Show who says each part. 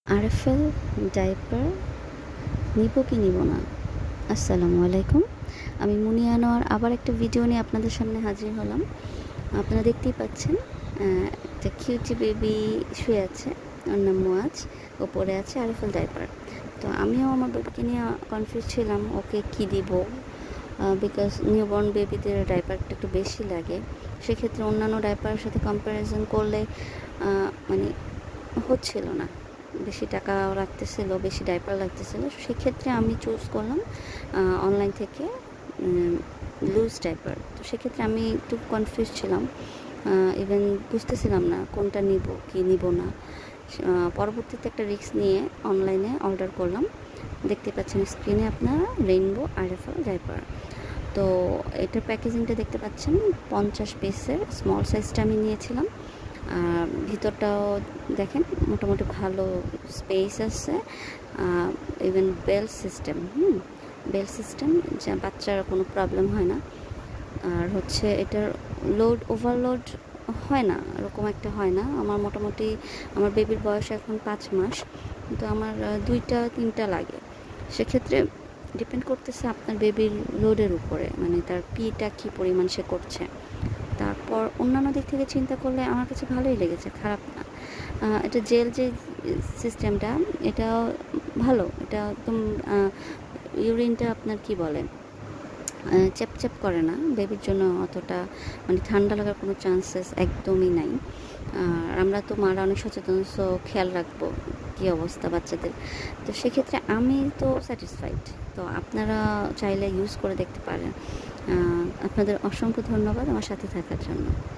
Speaker 1: RFL diaper নিব কি নিব না। আসসালামু আলাইকুম, আমি মুনিয়া আনোয়ার আবার একটা ভিডিও নিয়ে আপনাদের সামনে হাজির হলাম। আপনারা দেখতেই পাচ্ছেন একটা কিউটি বেবি শুয়ে আছে, ওর নাম মুয়াজ, ও পরে আছে RFL ডাইপার। তো আমিও আমার বেবিকে নিয়ে কনফিউজ ছিলাম ওকে কি দিব, বিকজ নিউবর্ন বেবিদের ডাইপারটা একটু বেশি লাগে। সেক্ষেত্রে অন্যান্য ডাইপারের সাথে কম্প্যারিজন করলে মানে হচ্ছিল না, বেশি টাকা লাগতেছিল, বেশি ডাইপার লাগতেছিল। সেক্ষেত্রে আমি চুজ করলাম অনলাইন থেকে লুজ ডাইপার। তো সেক্ষেত্রে আমি একটু কনফিউজ ছিলাম, ইভেন বুঝতেছিলাম না কোনটা নিব কি নিব না। পরবর্তীতে একটা রিস্ক নিয়ে অনলাইনে অর্ডার করলাম। দেখতে পাচ্ছেন স্ক্রিনে আপনারা রেইনবো RFL ডাইপার। তো এটার প্যাকেজিংটা দেখতে পাচ্ছেন 50 পিসের স্মল সাইজটা আমি নিয়েছিলাম। আর ভিতরটাও দেখেন মোটামুটি ভালো স্পেস আছে, ইভেন বেল সিস্টেম যা বাচ্চার কোনো প্রবলেম হয় না। আর হচ্ছে এটার ওভারলোড হয় না, এরকম একটা হয় না। আমার মোটামুটি আমার বেবির বয়স এখন 5 মাস, কিন্তু আমার 2-3টা লাগে। সেক্ষেত্রে ডিপেন্ড করতেছে আপনার বেবির লোডের উপরে, মানে তার পিটা কী পরিমাণ সে করছে। তারপর অন্যান্য দিক থেকে চিন্তা করলে আমার কাছে ভালোই লেগেছে, খারাপ না। এটা জেল যে সিস্টেমটা, এটাও ভালো। এটা একদম ইউরিনটা আপনার কি বলে চ্যাপ করে না, বেবির জন্য অতটা মানে ঠান্ডা লাগার কোনো চান্সেস একদমই নাই। আর আমরা তো মারা অনেক সচেতন, সো খেয়াল রাখবো কী অবস্থা বাচ্চাদের। তো সেক্ষেত্রে আমি তো স্যাটিসফাইড। তো আপনারা চাইলে ইউজ করে দেখতে পারেন। আপনাদের অসংখ্য ধন্যবাদ আমার সাথে থাকার জন্য।